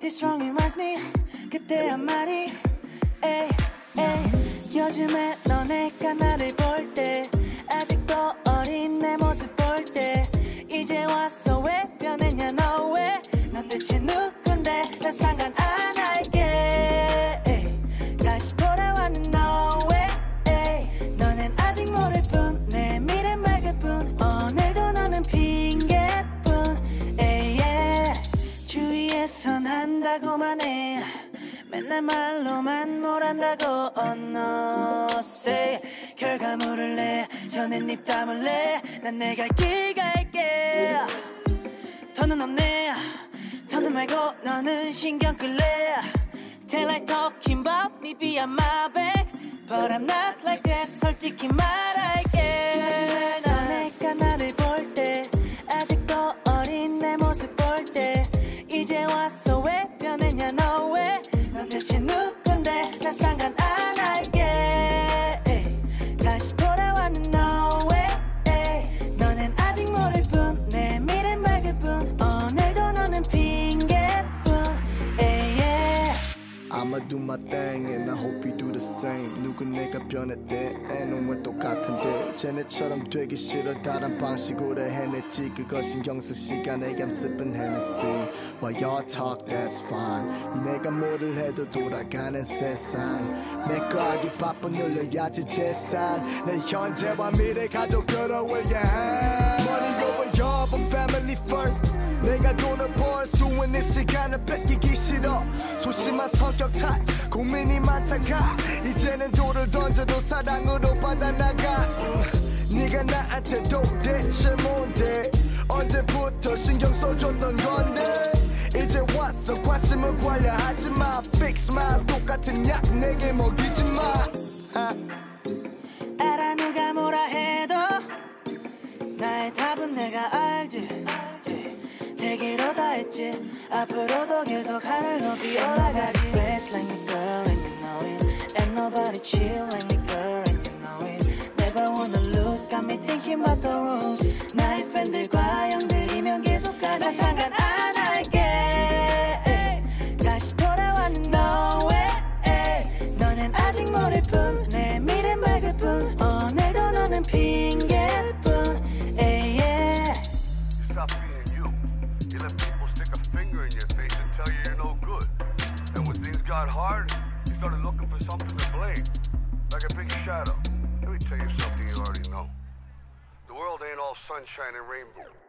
This song reminds me 그때 한 말이 에이 에이 요즘에 너네가 나를 볼 때 아직도 어린 내 모습 볼 때 이제 왔어 왜 변했냐 너 왜 넌 대체 누군데 난 상관 안 할게 에이 다시 돌아왔는 너 왜 에이 너넨 아직 모를 뿐 내 미래 맑을 뿐 오늘도 너는 핑계뿐 에이 주위에선 한다고만 해 맨날 말로만 뭘 한다고 no say 결과물을 내 전엔 입 다물래 난 내 갈 길 갈게 더는 없네 더는 말고 너는 신경 끌래 Tell like talking about me behind my back But I'm not like that 솔직히 말할게 너네가 나를 볼 때 아직도 어린 내 모습 볼 때 이제 왔어 왜 변했냐 너 왜 넌 대체 누군데 난 상관 안 할게 에이. 다시 돌아왔는 너 왜 너넨 아직 모를 뿐 내 미래 맑을 뿐 오늘도 너는 핑계뿐 I'ma do my thing and I hope you do the same 누군 내가 변했대 애는 왜 똑같은데 쟤네처럼 되기 싫어 다른 방식으로 해냈지 그거 신경 쓸 시간에 감습은 Hennessy While y'all talk that's fine 니네가 뭐를 해도 돌아가는 세상 내거 하기 바쁜 늘려야지 재산 내 현재와 미래 가족들을 위해 Money over y'all but family first 내가 돈을 벌 수 있는 시간을 뺏기기 싫어 소심한 성격 탓 고민이 많다가 이제는 돌을 던져도 사랑으로 받아나가 네가 나한테 도대체 뭔데 언제부터 신경 써줬던 건데 이제 왔어 관심을 관여하지마 Fix my 똑같은 약 내게 먹이지마 알아 누가 뭐라 해도 나의 답은 내가 알지 되기로 다 했지 앞으로도 계속 하늘 높이 올라가지 Rest like me girl and you know it Ain't nobody chill like me girl and you know it Never wanna lose got me thinking about the rules 나의 팬들과 형들이면 계속 가자 상관 안 할게 다시 돌아왔는 너 왜 너넨 아직 모를 뿐 내 미래 맑을 뿐 오늘도 너는 핑계뿐 Stop being you. You let people stick a finger in your face and tell you you're no good. And when things got hard, you started looking for something to blame. Like a big shadow. Let me tell you something you already know. The world ain't all sunshine and rainbow.